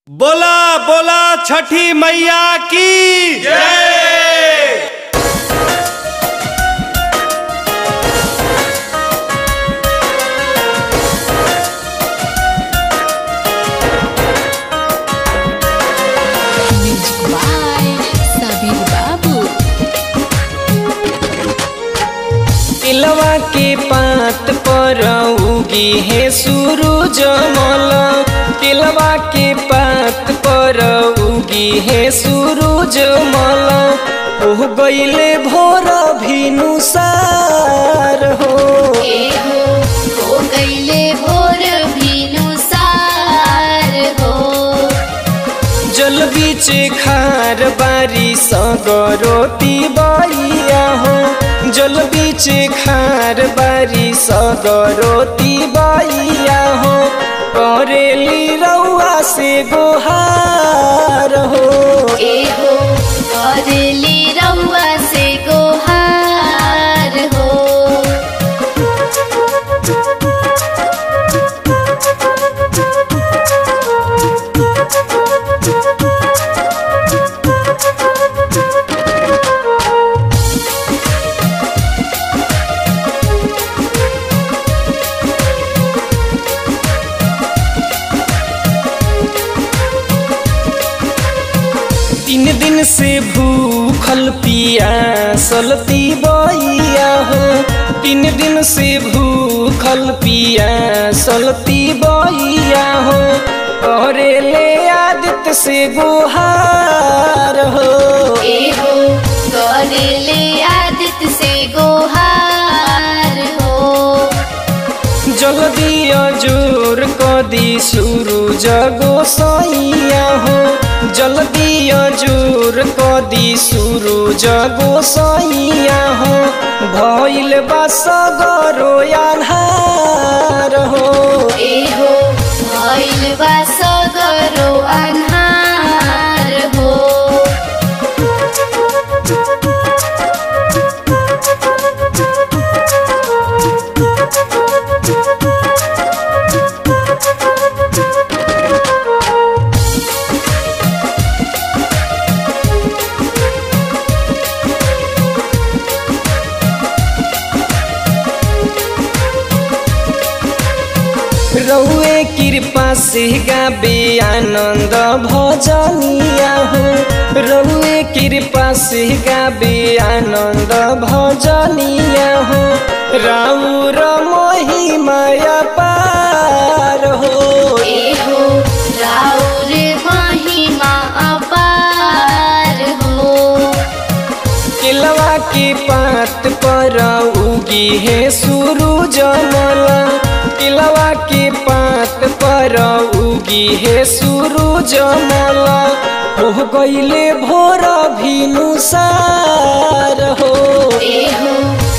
बोला बोला छठी मैया की जय। तिलवा के पात पर उगी है सूरज मल। तिलवा के पात पर उगी है सूरज मल। हो गईले भोर भिनुसार हो गईले भोर भिनुसार हो। जल बीच खार बारी सगरोती बइया हो। जल बीच खार बारी सगरोती बइया हो। करेली रउआ से गोहार हो करेली रउआ से गोहार हो। तीन दिन से भूखल पियासल तिबैया हो। तीन दिन से भूखल पियासल तिबैया हो। करेले आदित्य से गुहार हो करेले आदित्य से गोहार हो। जल्दी अजोर कदी सूरज गोसैया हो। जल्दी अजोर कदी सूरज गोसैया हो। भइल बा सगरो अन्हार हो भइल बा सगरो अन्हार हो। रउए कृपा से गाबे आनंद भजनिया हो। रउए कृपा से गाबे आनंद भजनिया हो। राउर महिमा अपार हो राउर महिमा अपार हो। तिलवा के पात पर उगी है सूरज मल। तिलवा के पात पर उगी है सूरज मल। हो गईले भोर भिनुसार हो